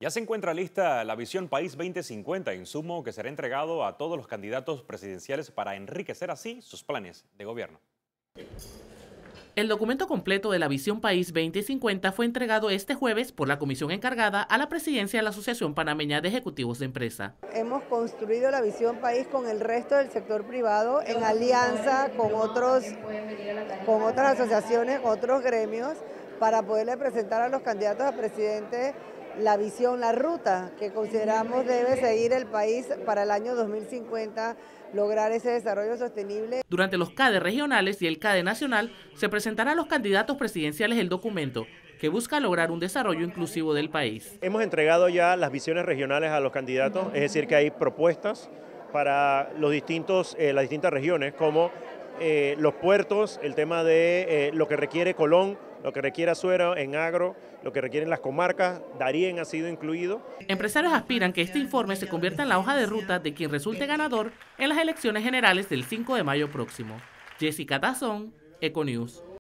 Ya se encuentra lista la Visión País 2050, insumo que será entregado a todos los candidatos presidenciales para enriquecer así sus planes de gobierno. El documento completo de la Visión País 2050 fue entregado este jueves por la comisión encargada a la presidencia de la Asociación Panameña de Ejecutivos de Empresa. Hemos construido la Visión País con el resto del sector privado en alianza con otras asociaciones, con otros gremios, para poderle presentar a los candidatos a presidente la visión, la ruta que consideramos debe seguir el país para el año 2050, lograr ese desarrollo sostenible. Durante los CADE regionales y el CADE nacional se presentará a los candidatos presidenciales el documento que busca lograr un desarrollo inclusivo del país. Hemos entregado ya las visiones regionales a los candidatos, es decir que hay propuestas para las distintas regiones como los puertos, el tema de lo que requiere Colón, lo que requiere Azuero en agro, lo que requieren las comarcas, Darién ha sido incluido. Empresarios aspiran que este informe se convierta en la hoja de ruta de quien resulte ganador en las elecciones generales del 5 de mayo próximo. Jessica Tazón, Econews.